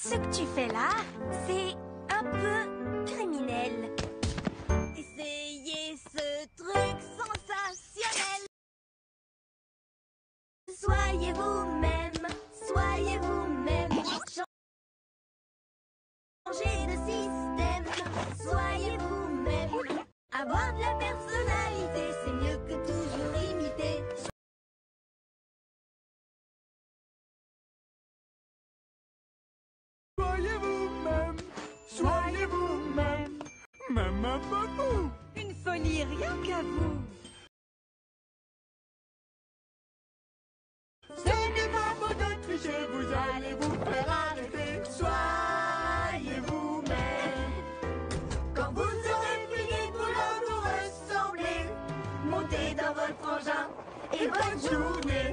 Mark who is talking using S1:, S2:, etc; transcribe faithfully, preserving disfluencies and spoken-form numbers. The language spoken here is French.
S1: Ce que tu fais là, c'est un peu criminel.
S2: Essayez ce truc sensationnel. Soyez vous-même, soyez vous-même. Changez de système, soyez vous-même. Avoir de la personnalité, c'est mieux que toujours imiter.
S3: Soyez vous-même, soyez vous-même. Maman, maman.
S4: Une folie, rien qu'à vous.
S3: Ce n'est pas beau de tricher, vous allez vous faire arrêter. Soyez vous-même.
S2: Quand vous aurez fini de vouloir vous ressembler, montez dans votre engin et bonne journée.